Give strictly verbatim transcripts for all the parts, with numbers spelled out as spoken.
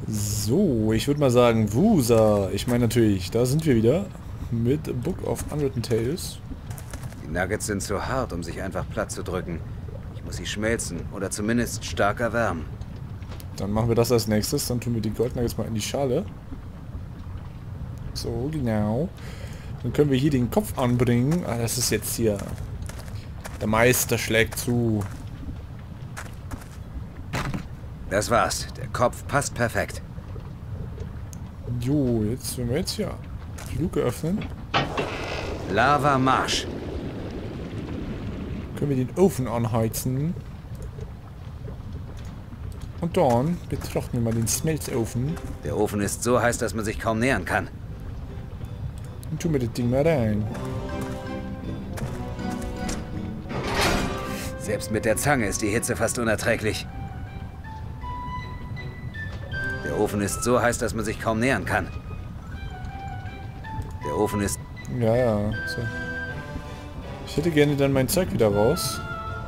So, ich würde mal sagen, Wusa. Ich meine natürlich, da sind wir wieder mit Book of Unwritten Tales. Die Nuggets sind zu hart, um sich einfach platt zu drücken. Ich muss sie schmelzen oder zumindest stark erwärmen. Dann machen wir das als nächstes. Dann tun wir die Gold Nuggets mal in die Schale. So, genau. Dann können wir hier den Kopf anbringen. Ah, das ist jetzt hier. Der Meister schlägt zu. Das war's. Der Kopf passt perfekt. Jo, jetzt, wenn wir jetzt hier die Luke öffnen, Lava Marsch. können wir den Ofen anheizen. Und dann betrachten wir mal den Smelzofen. Der Ofen ist so heiß, dass man sich kaum nähern kann. Und tun wir das Ding mal rein. Selbst mit der Zange ist die Hitze fast unerträglich. Der Ofen ist so heiß, dass man sich kaum nähern kann. Der Ofen ist... Ja, ja. So. Ich hätte gerne dann mein Zeug wieder raus.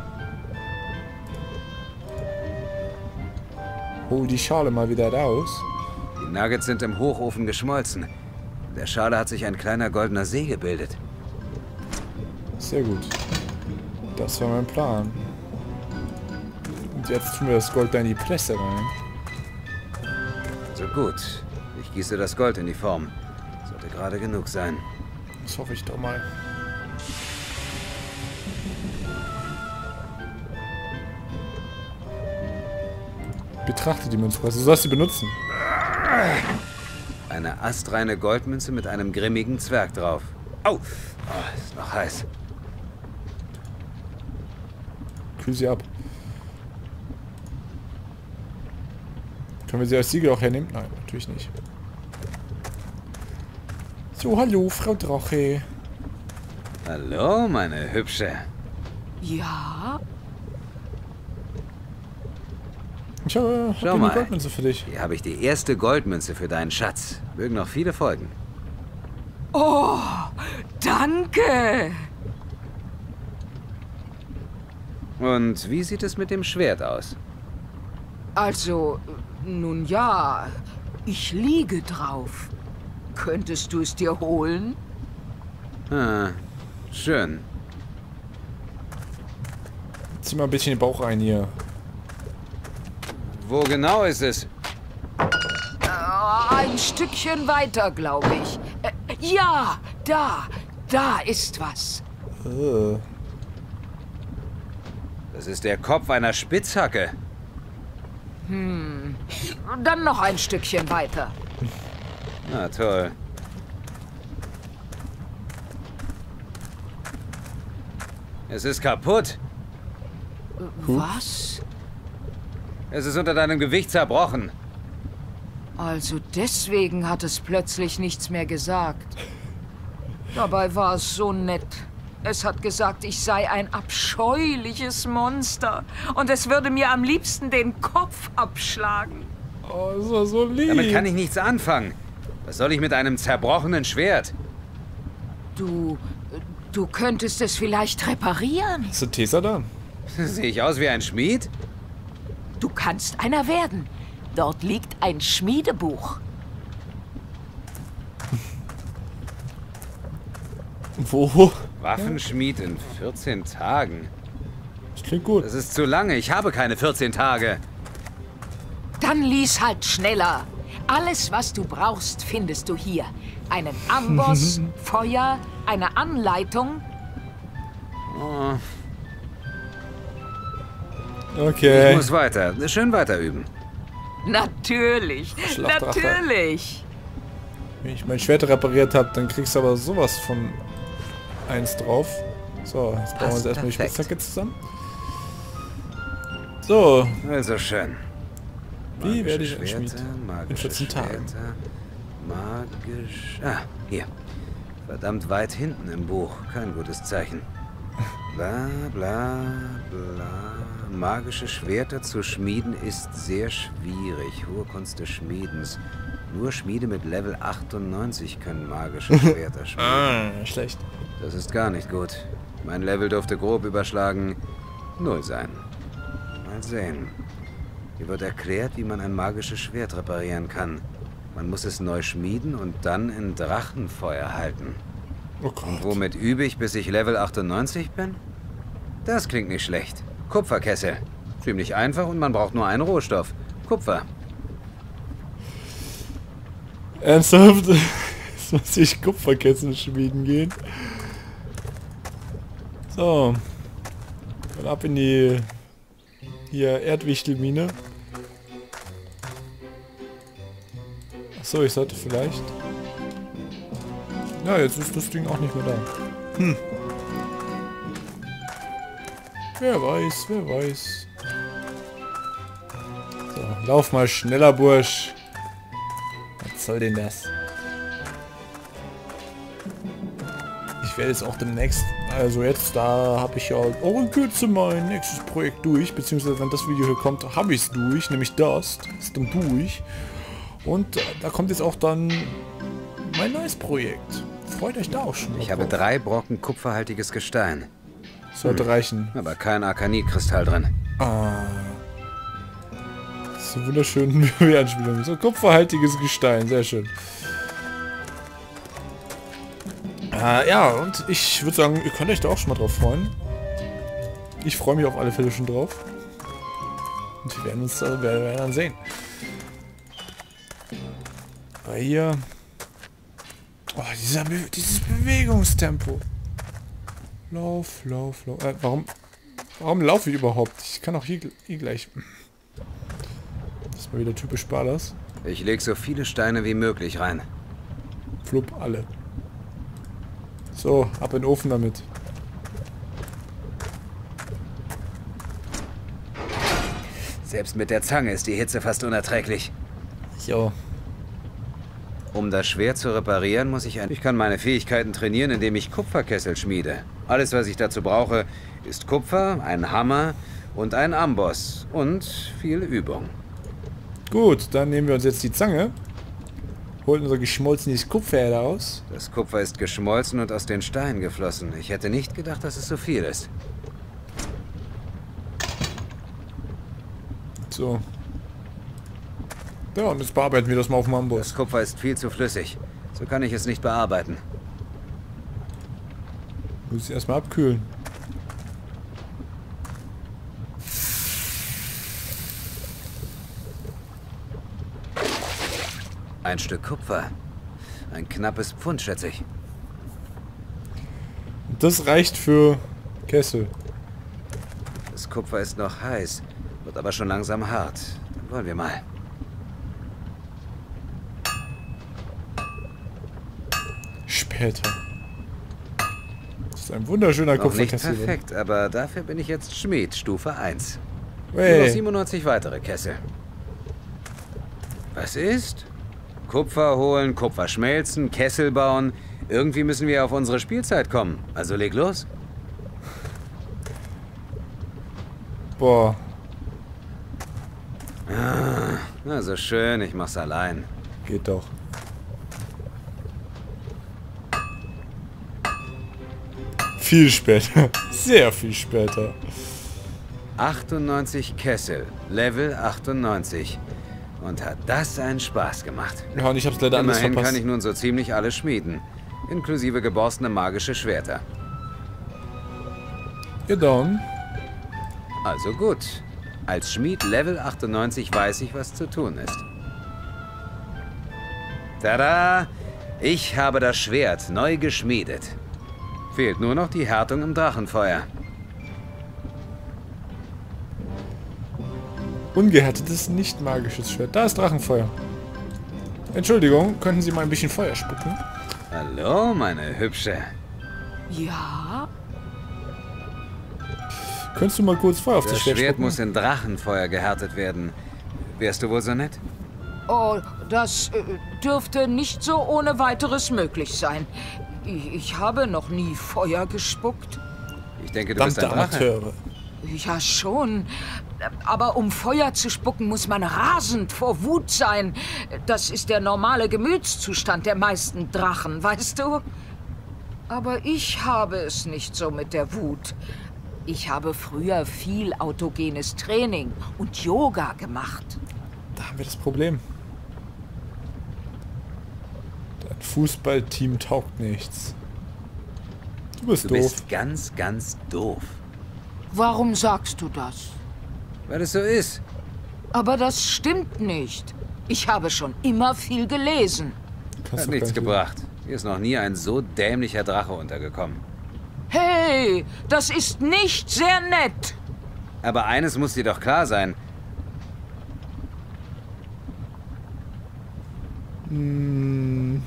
Hol die Schale mal wieder raus. Die Nuggets sind im Hochofen geschmolzen. In der Schale hat sich ein kleiner goldener See gebildet. Sehr gut. Das war mein Plan. Und jetzt tun wir das Gold da in die Presse rein. So gut. Ich gieße das Gold in die Form. Sollte gerade genug sein. Das hoffe ich doch mal. Betrachte die Münzpresse. Du sollst sie benutzen. Eine astreine Goldmünze mit einem grimmigen Zwerg drauf. Au! Oh, ist noch heiß. Kühl sie ab. Können wir sie als Siegel auch hernehmen? Nein, natürlich nicht. So, hallo, Frau Drache. Hallo, meine Hübsche. Ja? Ich habe hab Schau eine mal. Goldmünze für dich. Hier habe ich die erste Goldmünze für deinen Schatz. Mögen noch viele folgen. Oh, danke. Und wie sieht es mit dem Schwert aus? Also, nun ja, ich liege drauf. Könntest du es dir holen? Ah, schön. Zieh mal ein bisschen den Bauch rein hier. Wo genau ist es? Äh, ein Stückchen weiter, glaube ich. Äh, ja, da, da ist was. Äh. Das ist der Kopf einer Spitzhacke. Hm, dann noch ein Stückchen weiter. Na toll. Es ist kaputt. Was? Es ist unter deinem Gewicht zerbrochen. Also deswegen hat es plötzlich nichts mehr gesagt. Dabei war es so nett. Es hat gesagt, ich sei ein abscheuliches Monster. Und es würde mir am liebsten den Kopf abschlagen. Oh, das war so lieb. Damit kann ich nichts anfangen. Was soll ich mit einem zerbrochenen Schwert? Du... du könntest es vielleicht reparieren. Ist der Tesa da? Sehe ich aus wie ein Schmied? Du kannst einer werden. Dort liegt ein Schmiedebuch. Wo? Waffenschmied in vierzehn Tagen. Das klingt gut. Das ist zu lange. Ich habe keine vierzehn Tage. Dann lies halt schneller. Alles, was du brauchst, findest du hier. Einen Amboss, Feuer, eine Anleitung. Oh, Okay. ich muss weiter. Schön weiter üben. Natürlich, Schlafdrache. natürlich. Wenn ich mein Schwert repariert habe, dann kriegst du aber sowas von eins drauf. So, jetzt bauen wir uns Passt erstmal die perfekt. Spitzhacke zusammen. So, Also schön. wie Magische werde ich ein Schwerter, Schmied? magische In vierzehn Tagen. Schwerter, Magisch... Ah, hier. Verdammt weit hinten im Buch. Kein gutes Zeichen. Bla, bla, bla. Magische Schwerter zu schmieden ist sehr schwierig. Hohe Kunst des Schmiedens. Nur Schmiede mit Level achtundneunzig können magische Schwerter schmieden. Ah, schlecht. Das ist gar nicht gut. Mein Level dürfte grob überschlagen null sein. Mal sehen. Hier wird erklärt, wie man ein magisches Schwert reparieren kann. Man muss es neu schmieden und dann in Drachenfeuer halten. Oh Gott. Und womit übe ich, bis ich Level achtundneunzig bin? Das klingt nicht schlecht. Kupferkessel. Ziemlich einfach und man braucht nur einen Rohstoff. Kupfer. Ernsthaft? Jetzt muss ich Kupferkessel schmieden gehen. So. Dann ab in die... Hier, Erdwichtelmine. Achso, ich sollte vielleicht... Ja, jetzt ist das Ding auch nicht mehr da. Hm. Wer weiß, wer weiß. So, lauf mal schneller, Bursch. Was soll denn das? Ich werde jetzt auch demnächst, also jetzt, da habe ich ja auch in Kürze mein nächstes Projekt durch, beziehungsweise wenn das Video hier kommt, habe ich es durch, nämlich das, ist dann durch. Und da kommt jetzt auch dann mein neues Projekt. Freut euch da auch schon. Ich habe drauf. drei Brocken kupferhaltiges Gestein. Sollte hm. reichen. Aber kein Arkanitkristall drin. Ah. Das ist eine wunderschöne Anspielung. So kupferhaltiges Gestein, sehr schön. Äh, ja, und ich würde sagen, ihr könnt euch da auch schon mal drauf freuen. Ich freue mich auf alle Fälle schon drauf. Und wir werden uns äh, wir werden dann sehen. Aber hier... Oh, dieser Be dieses Bewegungstempo. Lauf, lauf, lauf. Äh, warum... Warum laufe ich überhaupt? Ich kann auch hier, hier gleich... Das ist mal wieder typisch Ballas. Ich lege so viele Steine wie möglich rein. Flupp, alle. So, ab in den Ofen damit. Selbst mit der Zange ist die Hitze fast unerträglich. Jo. Um das Schwert zu reparieren, muss ich ein... Ich kann meine Fähigkeiten trainieren, indem ich Kupferkessel schmiede. Alles, was ich dazu brauche, ist Kupfer, ein Hammer und ein Amboss. Und viel Übung. Gut, dann nehmen wir uns jetzt die Zange. Holen unser geschmolzenes Kupfer heraus. Das Kupfer ist geschmolzen und aus den Steinen geflossen. Ich hätte nicht gedacht, dass es so viel ist. So. Ja, und jetzt bearbeiten wir das mal auf dem Amboss. Das Kupfer ist viel zu flüssig. So kann ich es nicht bearbeiten. Muss ich erstmal abkühlen. Ein Stück Kupfer. Ein knappes Pfund, schätze ich. Das reicht für Kessel. Das Kupfer ist noch heiß, wird aber schon langsam hart. Dann wollen wir mal. Später. Das ist ein wunderschöner Noch Kupferkessel. nicht perfekt, aber dafür bin ich jetzt Schmied, Stufe eins. Hey. Nur noch siebenundneunzig weitere Kessel. Was ist? Kupfer holen, Kupfer schmelzen, Kessel bauen. Irgendwie müssen wir auf unsere Spielzeit kommen. Also leg los. Boah. Ah, na so schön, ich mach's allein. Geht doch. Viel später. Sehr viel später. achtundneunzig Kessel, Level achtundneunzig. Und hat das einen Spaß gemacht. Ja, und ich hab's leider anders Immerhin verpasst. kann ich nun so ziemlich alles schmieden. Inklusive geborstene magische Schwerter. Ja, dann. Also gut. Als Schmied Level achtundneunzig weiß ich, was zu tun ist. Tada! Ich habe das Schwert neu geschmiedet. Fehlt nur noch die Härtung im Drachenfeuer. Ungehärtetes, nicht magisches Schwert. Da ist Drachenfeuer. Entschuldigung, könnten Sie mal ein bisschen Feuer spucken? Hallo, meine Hübsche. Ja? Könntest du mal kurz Feuer auf das, Das Schwert Schwert spucken? muss in Drachenfeuer gehärtet werden. Wärst du wohl so nett? Oh, das äh, dürfte nicht so ohne weiteres möglich sein. Ich, ich habe noch nie Feuer gespuckt. Ich denke, du bist ein Verdammte Drache. Amateure. Ja, schon. Aber um Feuer zu spucken, muss man rasend vor Wut sein. Das ist der normale Gemütszustand der meisten Drachen, weißt du? Aber ich habe es nicht so mit der Wut. Ich habe früher viel autogenes Training und Yoga gemacht. Da haben wir das Problem. Dein Fußballteam taugt nichts. Du bist Du doof. bist ganz, ganz doof. Warum sagst du das? Weil es so ist. Aber das stimmt nicht. Ich habe schon immer viel gelesen. Kannst Hat doch nichts gar nicht gebracht. Hier ist noch nie ein so dämlicher Drache untergekommen. Hey, das ist nicht sehr nett. Aber eines muss dir doch klar sein. Hm.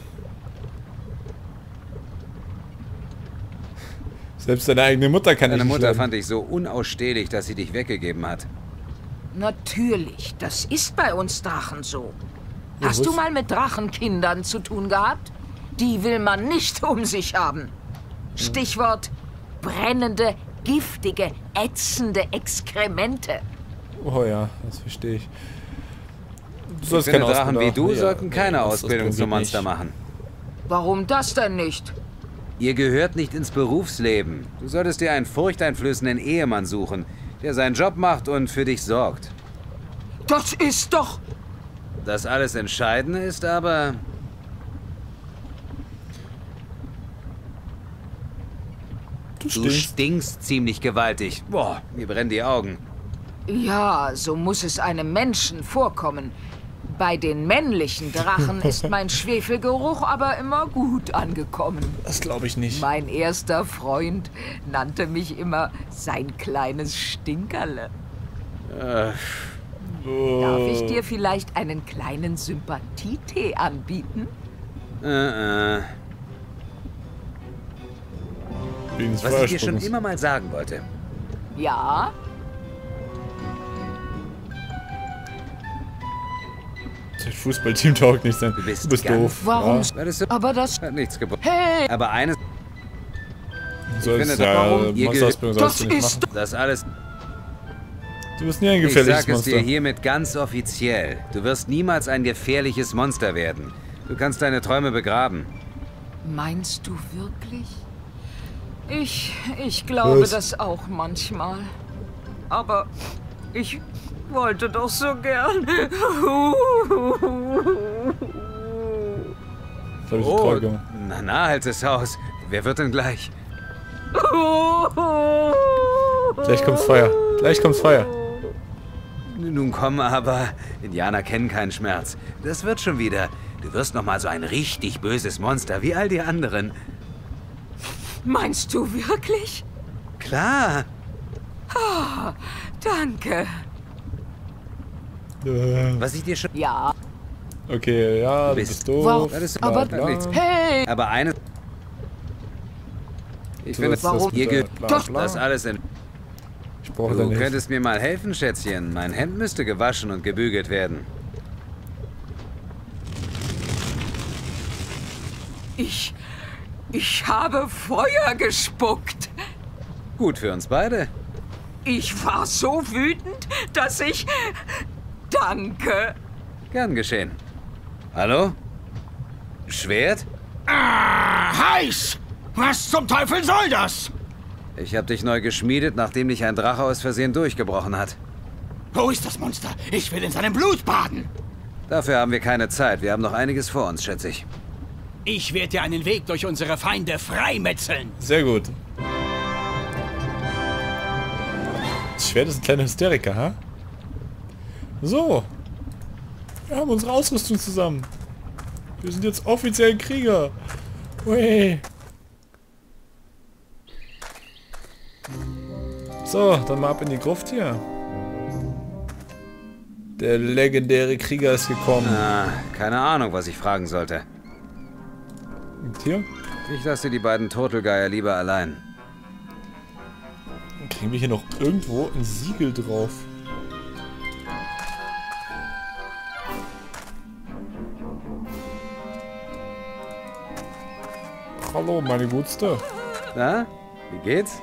Selbst deine eigene Mutter kann Deine dich nicht Mutter leiden. fand dich so unausstehlich, dass sie dich weggegeben hat. Natürlich, das ist bei uns Drachen so. Ja, Hast du was? mal mit Drachenkindern zu tun gehabt? Die will man nicht um sich haben. Stichwort brennende, giftige, ätzende Exkremente. Oh ja, das verstehe ich. Du Ich sollst finde, keine Drachen wie Ausbildung- du Ja, sollten keine nee, das- das Ausbildung zum bringt nicht. Monster machen. Warum das denn nicht? Ihr gehört nicht ins Berufsleben. Du solltest dir einen furchteinflößenden Ehemann suchen, der seinen Job macht und für dich sorgt. Das ist doch... Das alles Entscheidende ist aber, Du du stinkst. stinkst ziemlich gewaltig. Boah, mir brennen die Augen. Ja, so muss es einem Menschen vorkommen. Bei den männlichen Drachen ist mein Schwefelgeruch aber immer gut angekommen. Das glaube ich nicht. Mein erster Freund nannte mich immer sein kleines Stinkerle. Äh, Darf ich Oh. dir vielleicht einen kleinen Sympathietee anbieten? äh, äh. Wegen des Was ich dir schon Feuersprungs. immer mal sagen wollte. Ja? Das Fußballteam taugt nicht sein. Du bist du bist ganz- doof. Warum? Ja. Weil das so Aber das... hat nichts gebracht. Hey! Aber eines, Du sollst finde, ja, warum ihr Monsterausbildung Das sollst du nicht ist... machen. das alles. Du bist nie ein Ich gefährliches sag es Monster. dir hiermit ganz offiziell. Du wirst niemals ein gefährliches Monster werden. Du kannst deine Träume begraben. Meinst du wirklich? Ich... ich glaube Was? das auch manchmal. Aber ich wollte doch so gern. Das hab ich Oh, toll gemacht. na, na, halt es aus. Wer wird denn gleich? Gleich kommt's Feuer. Gleich kommt's Feuer. Nun komm aber. Indianer kennen keinen Schmerz. Das wird schon wieder. Du wirst noch mal so ein richtig böses Monster wie all die anderen. Meinst du wirklich? Klar. Danke. Äh, Was ich dir schon... Ja. Okay, ja, du bist bist doof. Warum? Das ist bla, Aber- bla. nichts. Hey! Aber eines... Ich Du finde, sollst das Warum? ihr bitte- gehört bla, Doch, bla. das alles in... Ich brauche Du deine Hilfe. könntest mir mal helfen, Schätzchen. Mein Hemd müsste gewaschen und gebügelt werden. Ich... ich habe Feuer gespuckt. Gut für uns beide. Ich war so wütend, dass ich... Danke. Gern geschehen. Hallo? Schwert? Heiß! Was zum Teufel soll das? Ich habe dich neu geschmiedet, nachdem dich ein Drache aus Versehen durchgebrochen hat. Wo ist das Monster? Ich will in seinem Blut baden. Dafür haben wir keine Zeit. Wir haben noch einiges vor uns, schätze ich. Ich werde dir einen Weg durch unsere Feinde freimetzeln. Sehr gut. Das Schwert ist ein kleiner Hysteriker, ha? So. Wir haben unsere Ausrüstung zusammen. Wir sind jetzt offiziell Krieger. Ui. So, dann mal ab in die Gruft hier. Der legendäre Krieger ist gekommen. Ah, keine Ahnung, was ich fragen sollte. Und hier? Ich lasse die beiden Turtelgeier lieber allein. Kriegen wir hier noch irgendwo ein Siegel drauf? Hallo, meine Gutste. Na, wie geht's?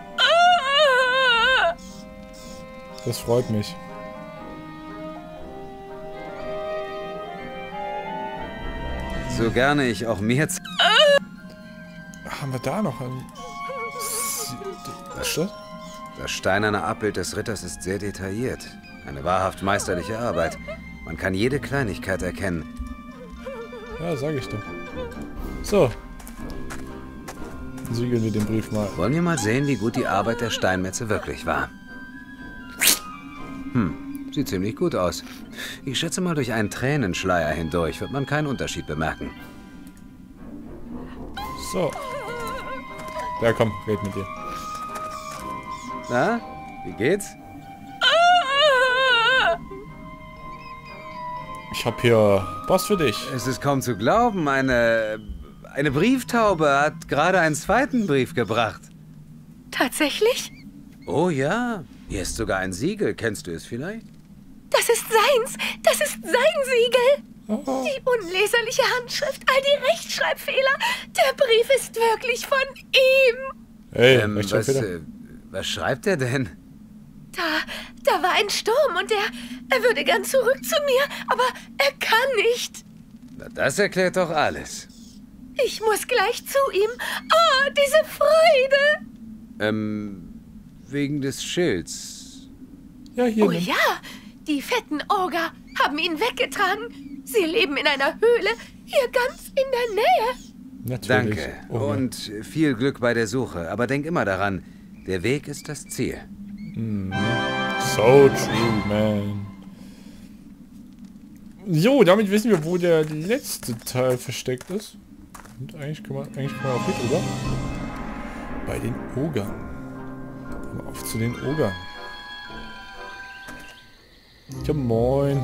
Das freut mich. So gerne ich auch mir... z- Haben wir da noch ein... Sie- Was ist das? Das steinerne Abbild des Ritters ist sehr detailliert. Eine wahrhaft meisterliche Arbeit. Man kann jede Kleinigkeit erkennen. Ja, sage ich doch. So. Siegeln wir den Brief mal. Wollen wir mal sehen, wie gut die Arbeit der Steinmetze wirklich war. Hm, sieht ziemlich gut aus. Ich schätze mal, durch einen Tränenschleier hindurch wird man keinen Unterschied bemerken. So. Ja, komm, red mit dir. Na, wie geht's? Ich hab hier was für dich. Es ist kaum zu glauben, eine... Eine Brieftaube hat gerade einen zweiten Brief gebracht. Tatsächlich? Oh ja, hier ist sogar ein Siegel. Kennst du es vielleicht? Das ist seins. Das ist sein Siegel. Oh. Die unleserliche Handschrift, all die Rechtschreibfehler. Der Brief ist wirklich von ihm. Hey, ähm, was, was, äh, was schreibt er denn? Da, da war ein Sturm und er, er würde gern zurück zu mir, aber er kann nicht. Na, das erklärt doch alles. Ich muss gleich zu ihm. Oh, diese Freude. Ähm, wegen des Schilds. Ja, hier. Oh nimm. ja, die fetten Oger haben ihn weggetragen. Sie leben in einer Höhle, hier ganz in der Nähe. Natürlich. Danke. Oh, Und viel Glück bei der Suche. Aber denk immer daran, der Weg ist das Ziel. so true, man. Jo, damit wissen wir, wo der letzte Teil versteckt ist. Und eigentlich können wir, eigentlich können wir auch mit, oder? Bei den Ogern. Mal auf zu den Ogern. Ja, moin.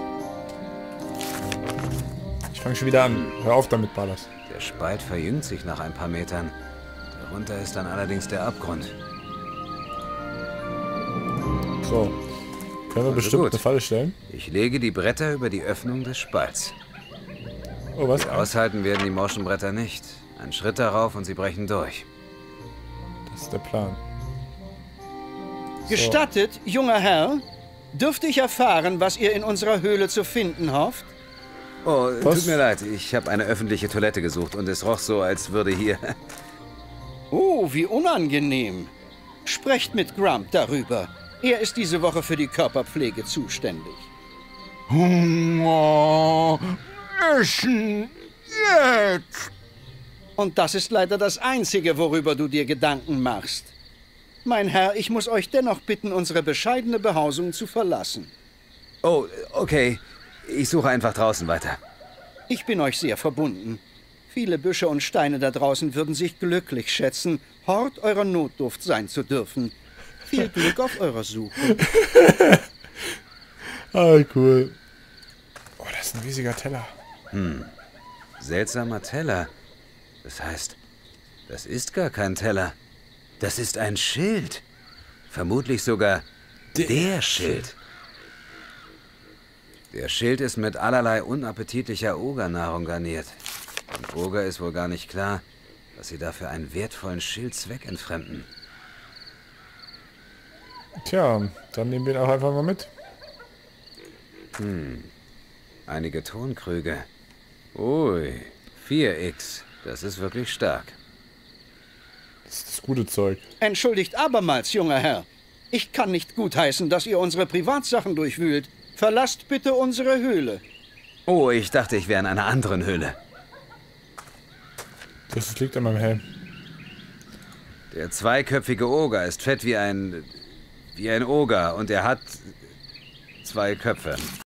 Ich fange schon wieder an. Hör auf damit, Ballas. Der Spalt verjüngt sich nach ein paar Metern. Darunter ist dann allerdings der Abgrund. So. Können wir Also bestimmt gut. eine Falle stellen? Ich lege die Bretter über die Öffnung des Spalts. Oh, was? Aushalten werden die morschen Bretter nicht. Ein Schritt darauf und sie brechen durch. Das ist der Plan. Gestattet, junger Herr, dürfte ich erfahren, was ihr in unserer Höhle zu finden hofft? Oh, Was? tut mir leid. Ich habe eine öffentliche Toilette gesucht und es roch so, als würde hier... Oh, wie unangenehm. Sprecht mit Grump darüber. Er ist diese Woche für die Körperpflege zuständig. Hunger. Essen. Jetzt. Und das ist leider das Einzige, worüber du dir Gedanken machst. Mein Herr, ich muss euch dennoch bitten, unsere bescheidene Behausung zu verlassen. Oh, okay. Ich suche einfach draußen weiter. Ich bin euch sehr verbunden. Viele Büsche und Steine da draußen würden sich glücklich schätzen, Hort eurer Notdurft sein zu dürfen. Viel Glück auf eurer Suche. Ah, cool. Oh, das ist ein riesiger Teller. Seltsamer Teller. Das heißt, das ist gar kein Teller. Das ist ein Schild. Vermutlich sogar der Schild. Der Schild ist mit allerlei unappetitlicher Ogernahrung garniert. Und Oger ist wohl gar nicht klar, dass sie dafür einen wertvollen Schild zweckentfremden. Tja, dann nehmen wir ihn auch einfach mal mit. Einige Tonkrüge. Ui, vier X. Das ist wirklich stark. Das ist das gute Zeug. Entschuldigt abermals, junger Herr. Ich kann nicht gutheißen, dass ihr unsere Privatsachen durchwühlt. Verlasst bitte unsere Höhle. Oh, ich dachte, ich wäre in einer anderen Höhle. Das liegt an meinem Helm. Der zweiköpfige Oger ist fett wie ein... wie ein Oger und er hat zwei Köpfe.